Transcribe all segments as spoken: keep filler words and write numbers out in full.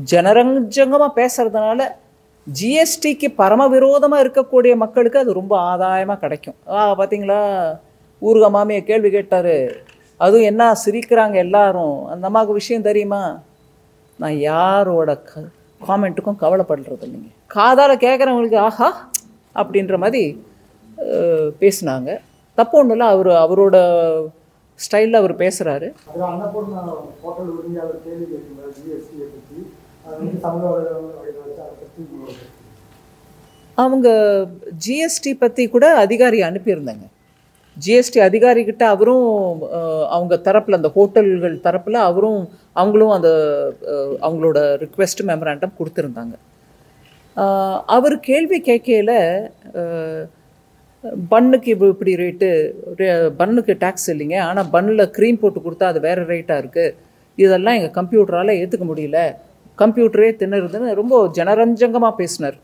ஜனரஞ்சங்கமாக பேசுகிறதுனால ஜிஎஸ்டிக்கு பரம விரோதமாக இருக்கக்கூடிய மக்களுக்கு அது ரொம்ப ஆதாயமாக கிடைக்கும். ஆ பார்த்தீங்களா, ஊருக மாமியை கேள்வி கேட்டார், அதுவும் என்ன சிரிக்கிறாங்க எல்லாரும், அந்த அம்மாவுக்கு விஷயம் தெரியுமா? நான் யாரோட க காமெண்ட்டுக்கும் கவலைப்படுறது இல்லைங்க. காதால் கேட்குறவங்களுக்கு ஆஹா அப்படின்ற மாதிரி பேசினாங்க. தப்பு ஒன்றும் இல்லை, அவர் அவரோட ஸ்டைலில் அவர் பேசுகிறாரு. அவங்க ஜிஎஸ்டி பற்றி கூட அதிகாரி அனுப்பியிருந்தாங்க. ஜிஎஸ்டி அதிகாரிக்கிட்ட அவரும் அவங்க தரப்பில், அந்த ஹோட்டல்கள் தரப்பில் அவரும் அவங்களும் அந்த அவங்களோட ரிக்வெஸ்ட் மெமராண்டம் கொடுத்துருந்தாங்க. அவர் கேள்வி கேட்கையில் பன்னுக்கு இப்போ இப்படி ரேட்டு, பன்னுக்கு டேக்ஸ் இல்லைங்க, ஆனால் பன்னில் க்ரீம் போட்டு கொடுத்தா அது வேறு ரேட்டாக இருக்குது, இதெல்லாம் எங்கள் கம்ப்யூட்டரால் ஏற்றுக்க முடியல, கம்ப்யூட்டரே தின்னுறதுன்னு ரொம்ப ஜனரஞ்சங்கமாக பேசினார்.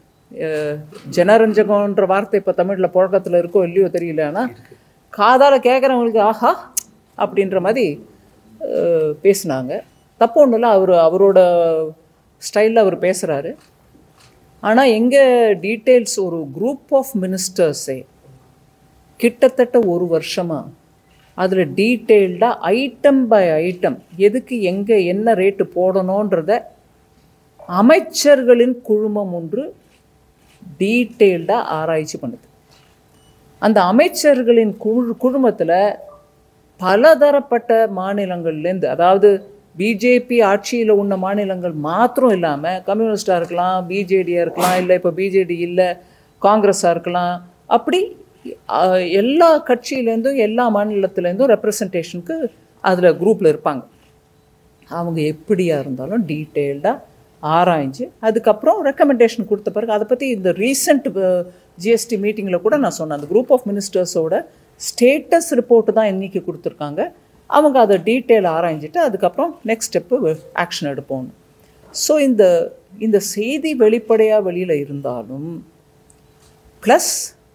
ஜனரஞ்சகன்ற வார்த்தை இப்போ தமிழில் புழக்கத்தில் இருக்கோ இல்லையோ தெரியல, ஆனால் காதால் கேட்குறவங்களுக்கு ஆஹா அப்படின்ற மாதிரி பேசினாங்க. தப்பு ஒன்றும் இல்லை, அவர் அவரோட ஸ்டைலில் அவர் பேசுகிறாரு. ஆனால் எங்கே டீட்டெயில்ஸ், ஒரு குரூப் ஆஃப் மினிஸ்டர்ஸே கிட்டத்தட்ட ஒரு வருஷமாக அதில் டீட்டெயில்டாக ஐட்டம் பை ஐட்டம் எதுக்கு எங்கே என்ன ரேட்டு போடணுன்றத அமைச்சர்களின் குழுமம் ஒன்று டீட்டெயில்டாக ஆராய்ச்சி பண்ணுது. அந்த அமைச்சர்களின் குழு குழுமத்தில் பலதரப்பட்ட மாநிலங்கள்லேருந்து, அதாவது பிஜேபி ஆட்சியில் உள்ள மாநிலங்கள் மாத்திரம் இல்லாமல் கம்யூனிஸ்டாக இருக்கலாம், பிஜேடியாக இருக்கலாம், இல்லை இப்போ பிஜேடி இல்லை காங்கிரஸாக இருக்கலாம், அப்படி எல்லா கட்சியிலேருந்தும் எல்லா மாநிலத்துலேருந்தும் ரெப்ரசன்டேஷனுக்கு அதில் குரூப்பில் இருப்பாங்க. அவங்க எப்படியாக இருந்தாலும் டீட்டெயில்டாக ஆராய்ஞ்சு அதுக்கப்புறம் ரெக்கமெண்டேஷன் கொடுத்த பிறகு அதை பற்றி இந்த ரீசெண்ட் ஜிஎஸ்டி மீட்டிங்கில் கூட நான் சொன்னேன், அந்த குரூப் ஆஃப் மினிஸ்டர்ஸோட ஸ்டேட்டஸ் ரிப்போர்ட்டு தான் இன்றைக்கி கொடுத்துருக்காங்க. அவங்க அதை டீட்டெயில் ஆராய்ஞ்சிட்டு அதுக்கப்புறம் நெக்ஸ்ட் ஸ்டெப்பு ஆக்ஷன் எடுப்போம். ஸோ இந்த இந்த செய்தி வெளிப்படையாக வெளியில் இருந்தாலும் ப்ளஸ்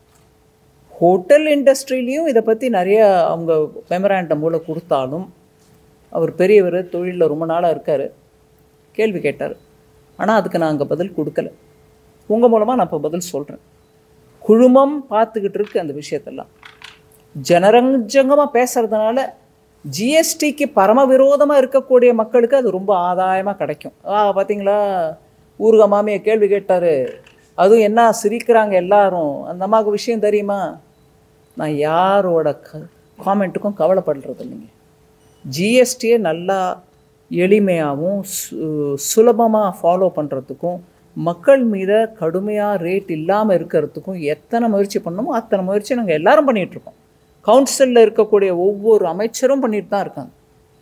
ஹோட்டல் இண்டஸ்ட்ரியிலையும் இதை பற்றி நிறைய அவங்க மெமராண்டம் மூலம் கொடுத்தாலும், அவர் பெரியவர், தொழிலில் ரொம்ப நாளாக இருக்கார், கேள்வி கேட்டார். ஆனால் அதுக்கு நான் அங்கே பதில் கொடுக்கல. உங்கள் மூலமாக நான் இப்போ பதில் சொல்கிறேன். குழுமம் பார்த்துக்கிட்டு இருக்கு அந்த விஷயத்தெல்லாம். ஜனரஞ்சங்கமாக பேசுகிறதுனால ஜிஎஸ்டிக்கு பரம விரோதமாக இருக்கக்கூடிய மக்களுக்கு அது ரொம்ப ஆதாயமாக கிடைக்கும். ஆ பார்த்தீங்களா, ஊருக மாமியை கேள்வி கேட்டார், அதுவும் என்ன சிரிக்கிறாங்க எல்லாரும், அந்த அம்மாவுக்கு விஷயம் தெரியுமா? நான் யாரோட க காமெண்ட்டுக்கும் கவலைப்படுறது இல்லைங்க. ஜிஎஸ்டியை நல்லா எளிமையாகவும் சுலபமாக ஃபாலோ பண்ணுறதுக்கும் மக்கள் மீது கடுமையாக ரேட் இல்லாமல் இருக்கிறதுக்கும் எத்தனை முயற்சி பண்ணணுமோ அத்தனை முயற்சி நாங்கள் எல்லோரும் பண்ணிகிட்ருக்கோம். கவுன்சிலில் இருக்கக்கூடிய ஒவ்வொரு அமைச்சரும் பண்ணிட்டு தான் இருக்காங்க.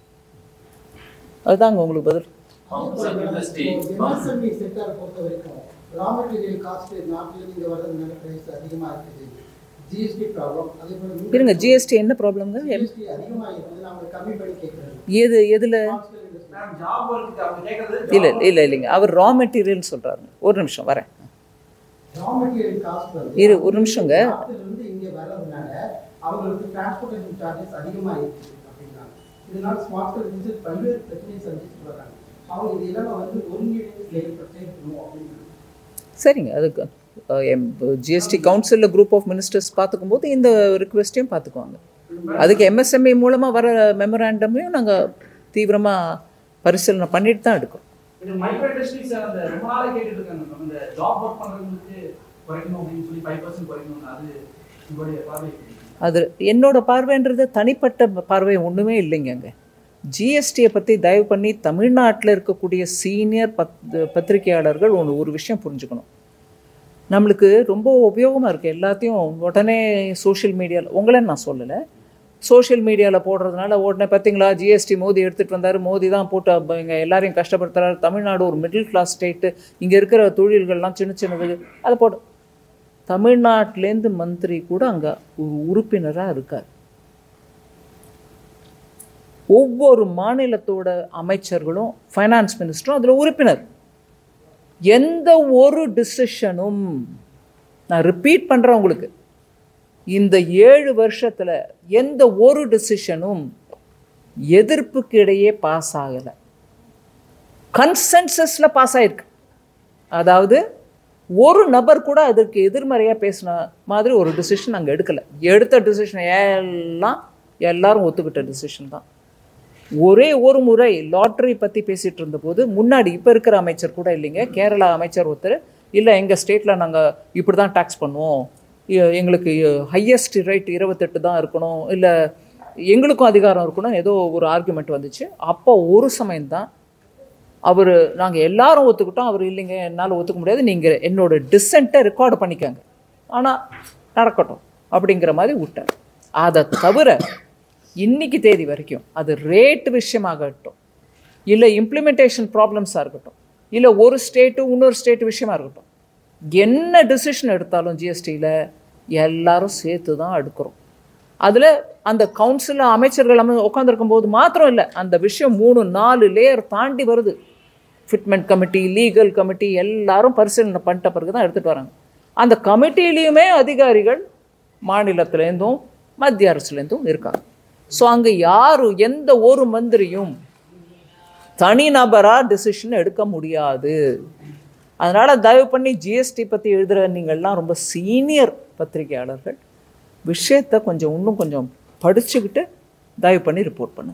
அதுதாங்க உங்களுக்கு பதில். இருங்க, ஜிஎஸ்டி என்ன ப்ராப்ளம்ங்க? எது எதில்? இல்லை இல்லை இல்லைங்க, அவர் ரா மெட்டீரியல்னு சொல்கிறாருங்க. ஒரு நிமிஷம் வரேன், இரு ஒரு நிமிஷங்க. அவங்களுக்கு டிரான்ஸ்போர்ட்டேஷன் சார்ஜஸ் அதிகமாக இருக்குது அப்படின்னாங்க. இதனால் ஸ்மார்ட் சர்வீஸஸ் பல்வேறு பிரச்சனையை சந்திச்சு சொல்கிறாங்க. அவங்க இது எல்லாம் வந்து ஒருங்கிணைந்து பிரச்சனை பண்ணுவோம் அப்படின்னு. சரிங்க, அதுக்கு ஜிஎஸ்டி கவுன்சிலில் குரூப் ஆஃப் மினிஸ்டர்ஸ் பார்த்துக்கும்போது இந்த ரிக்வெஸ்ட்டையும் பார்த்துக்குவாங்க. அதுக்கு எம்எஸ்எம்இ மூலமாக வர மெமராண்டமையும் நாங்கள் தீவிரமாக பரிசீலனை பண்ணிட்டு தான் எடுக்கிறோம். அது என்னோட பார்வைன்றது தனிப்பட்ட பார்வை ஒன்றுமே இல்லைங்க. அங்கே ஜிஎஸ்டியை பற்றி தயவு பண்ணி தமிழ்நாட்டில் இருக்கக்கூடிய சீனியர் பத் பத்திரிகையாளர்கள் ஒன்று ஒரு விஷயம் புரிஞ்சுக்கணும். நம்மளுக்கு ரொம்ப உபயோகமாக இருக்குது. எல்லாத்தையும் உடனே சோஷியல் மீடியாவில், உங்களே நான் சொல்லலை, சோஷியல் மீடியாவில் போடுறதுனால உடனே பார்த்தீங்களா ஜிஎஸ்டி மோடி எடுத்துகிட்டு வந்தார், மோடி தான் போட்டு இங்கே எல்லாரையும் கஷ்டப்படுத்துகிறாரு, தமிழ்நாடு ஒரு மிடில் கிளாஸ் ஸ்டேட்டு, இங்கே இருக்கிற தொழில்கள்லாம் சின்ன சின்னது, அதை போட்டு தமிழ்நாட்டிலேருந்து மந்திரி கூட அங்கே ஒரு உறுப்பினராக இருக்கார். ஒவ்வொரு மாநிலத்தோட அமைச்சர்களும் ஃபைனான்ஸ் மினிஸ்டரும் அதில் உறுப்பினர். எந்த ஒரு டிசிஷனும், நான் ரிப்பீட் பண்ணுறேன் உங்களுக்கு, இந்த ஏழு வருஷத்தில் எந்த ஒரு டிசிஷனும் எதிர்ப்புக்கு இடையே பாஸ் ஆகலை. கன்சென்சஸில் பாஸ் ஆகிருக்கு. அதாவது ஒரு நபர் கூட அதற்கு எதிர்மறையாக பேசின மாதிரி ஒரு டிசிஷன் அங்கே எடுக்கலை. எடுத்த டிசிஷன் எல்லாம் எல்லாரும் ஒத்துக்கிட்ட டிசிஷன் தான். ஒரே ஒரு முறை லாட்ரி பற்றி பேசிகிட்டு இருந்தபோது முன்னாடி இப்போ இருக்கிற அமைச்சர் கூட இல்லைங்க, கேரளா அமைச்சர் ஒருத்தர், இல்லை எங்கள் ஸ்டேட்டில் நாங்கள் இப்படி தான் டேக்ஸ் பண்ணுவோம், எங்களுக்கு ஹையஸ்ட் ரேட் இருபத்தெட்டு தான் இருக்கணும், இல்லை எங்களுக்கும் அதிகாரம் இருக்கணும், ஏதோ ஒரு ஆர்குமெண்ட் வந்துச்சு. அப்போ ஒரு சமயம்தான் அவர் நாங்கள் எல்லாரும் ஒத்துக்கிட்டோம், அவர் இல்லைங்க என்னால் ஒத்துக்க முடியாது, நீங்கள் என்னோட டிசென்ட்டை ரெக்கார்டு பண்ணிக்கோங்க, ஆனால் நடக்கட்டும் அப்படிங்கிற மாதிரி விட்டார். அதை தவிர இன்னைக்கு தேதி வரைக்கும் அது ரேட் விஷயமாகட்டும், இல்லை இம்ப்ளிமெண்டேஷன் ப்ராப்ளம்ஸாக இருக்கட்டும், இல்லை ஒரு ஸ்டேட்டு இன்னொரு ஸ்டேட்டு விஷயமா இருக்கட்டும், என்ன டிசிஷன் எடுத்தாலும் ஜிஎஸ்டியில் எல்லாரும் சேர்த்து தான் எடுக்கிறோம். அதில் அந்த கவுன்சில் அமைச்சர்கள் அமை உட்காந்துருக்கும் போது மாத்திரம் இல்லை, அந்த விஷயம் மூணு நாலு லேயர் தாண்டி வருது. ஃபிட்மெண்ட் கமிட்டி, லீகல் கமிட்டி எல்லாரும் பரிசீலனை பண்ணிட்ட பிறகு தான் எடுத்துகிட்டு வராங்க. அந்த கமிட்டிலையுமே அதிகாரிகள் மாநிலத்திலேருந்தும் மத்திய அரசுலேருந்தும் இருக்காங்க. ஸோ அங்கே யாரும் எந்த ஒரு மந்திரியும் தனிநபராக டிசிஷன் எடுக்க முடியாது. அதனால் தயவு பண்ணி ஜிஎஸ்டி பற்றி எழுதுகிற நீங்கள்லாம் ரொம்ப சீனியர் பத்திரிகையாளர்கள் விஷயத்தை கொஞ்சம் இன்னும் கொஞ்சம் படிச்சுக்கிட்டு தயவு பண்ணி ரிப்போர்ட் பண்ணுங்க.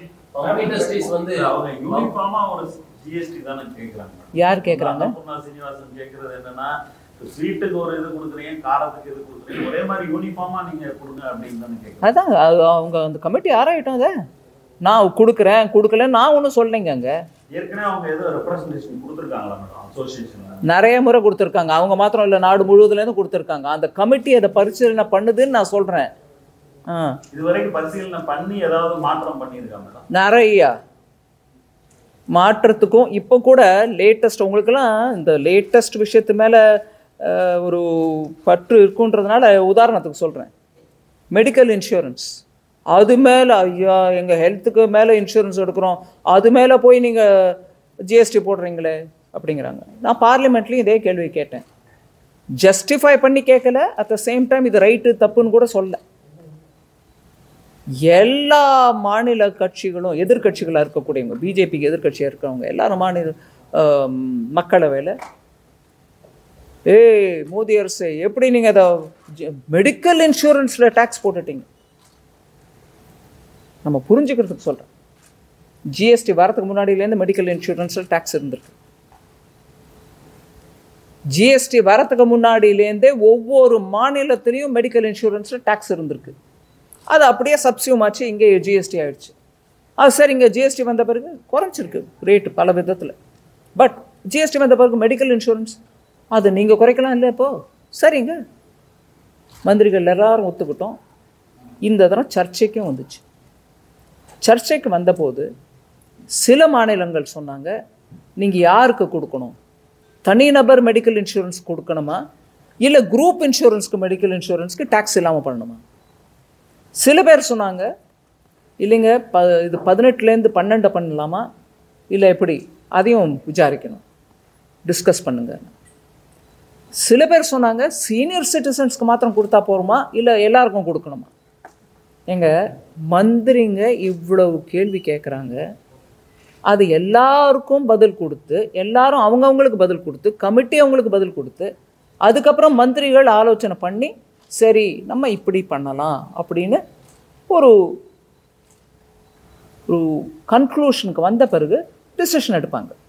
யார் கேட்குறாங்க? சீனிவாசன் கேட்கறது என்னன்னா, ஸ்வீட்டுக்கு ஒரு இது கொடுக்குறீங்க, காரத்துக்கு இது கொடுக்குறீங்க, ஒரே மாதிரி யூனிஃபார்மா நீங்க கொடுங்க அப்படின்னு தானே கேட்குறேன். அதான் அவங்க அந்த கமிட்டி ஆராயிட்டோம். அதை நான் கொடுக்குறேன் கொடுக்கல நான் ஒன்றும் சொல்லலைங்க. அங்கே ஏற்கனவே அவங்க ஏதோ ரெப்ரசன்டேஷன் கொடுத்துருக்காங்களா மேடம்? அசோசியேஷன் நிறைய முறை கொடுத்துருக்காங்க. அவங்க மாத்திரம் இல்லை, நாடு முழுவதுலேருந்து கொடுத்துருக்காங்க. அந்த கமிட்டி அதை பரிசீலனை பண்ணுதுன்னு நான் சொல்கிறேன். ஆ இதுவரைக்கும் பரிசீலனை பண்ணி ஏதாவது மாற்றம் பண்ணியிருக்காங்க மேடம்? நிறையா மாற்றத்துக்கும் இப்போ கூட லேட்டஸ்ட் உங்களுக்கெல்லாம் இந்த லேட்டஸ்ட் விஷயத்து மேலே ஒரு பற்று இருக்குன்றதுனால உதாரணத்துக்கு சொல்கிறேன். மெடிக்கல் இன்சூரன்ஸ், அது மேலே ஐயா எங்கள் ஹெல்த்துக்கு மேலே இன்சூரன்ஸ் எடுக்கிறோம், அது மேலே போய் நீங்கள் ஜிஎஸ்டி போடுறீங்களே அப்படிங்கிறாங்க. நான் பார்லிமெண்ட்லேயும் இதே கேள்வி கேட்டேன். ஜஸ்டிஃபை பண்ணி கேட்கல, அட் த சேம் டைம் இது ரைட்டு தப்புன்னு கூட சொல்ல. எல்லா மாநில கட்சிகளும் எதிர்கட்சிகளாக இருக்கக்கூடியவங்க, பிஜேபிக்கு எதிர்கட்சியாக இருக்கிறவங்க எல்லாரும் மாநில மக்களவையில் ஏய் மோடி அரசு எப்படி நீங்கள் அதை மெடிக்கல் இன்சூரன்ஸில் டேக்ஸ் போட்டுட்டீங்க? நம்ம புரிஞ்சுக்கிறதுக்கு சொல்கிறேன். ஜிஎஸ்டி வரதுக்கு முன்னாடியிலேருந்து மெடிக்கல் இன்சூரன்ஸில் டேக்ஸ் இருந்திருக்கு. ஜிஎஸ்டி வரதுக்கு முன்னாடியிலேருந்தே ஒவ்வொரு மாநிலத்திலையும் மெடிக்கல் இன்சூரன்ஸில் டேக்ஸ் இருந்திருக்கு. அது அப்படியே சப்சியூம் ஆச்சு, இங்கே ஜிஎஸ்டி ஆகிடுச்சு. அது சரி, இங்கே ஜிஎஸ்டி வந்த பிறகு குறைச்சிருக்கு ரேட்டு பல விதத்தில். பட் ஜிஎஸ்டி வந்த பிறகு மெடிக்கல் இன்சூரன்ஸ் அது நீங்கள் குறைக்கலாம் இல்லை? இப்போது சரிங்க, மந்திரிகள் எல்லாரும் ஒத்துக்கிட்டோம். இந்த தரம் சர்ச்சைக்கும் வந்துச்சு. சர்ச்சைக்கு வந்தபோது சில மாநிலங்கள் சொன்னாங்க, நீங்கள் யாருக்கு கொடுக்கணும், தனிநபர் மெடிக்கல் இன்சூரன்ஸ் கொடுக்கணுமா, இல்லை குரூப் இன்சூரன்ஸ்க்கு மெடிக்கல் இன்சூரன்ஸ்க்கு டேக்ஸ் இல்லாமல் பண்ணணுமா? சில பேர் சொன்னாங்க, இல்லைங்க ப இது பதினெட்டுலேருந்து பன்னெண்டு பண்ணலாமா, இல்லை எப்படி, அதையும் விசாரிக்கணும், டிஸ்கஸ் பண்ணுங்க. சில பேர் சொன்னாங்க, சீனியர் சிட்டிசன்ஸ்க்கு மாத்திரம் கொடுத்தா போருமா, இல்லை எல்லாருக்கும் கொடுக்கணுமா? எங்க மந்திரிங்க இவ்வளவு கேள்வி கேட்குறாங்க, அது எல்லாருக்கும் பதில் கொடுத்து, எல்லாரும் அவங்கவுங்களுக்கு பதில் கொடுத்து, கமிட்டி அவங்களுக்கு பதில் கொடுத்து, அதுக்கப்புறம் மந்திரிகள் ஆலோசனை பண்ணி சரி நம்ம இப்படி பண்ணலாம் அப்படின்னு ஒரு ஒரு கன்க்ளூஷனுக்கு வந்த பிறகு டிசிஷன் எடுப்பாங்க.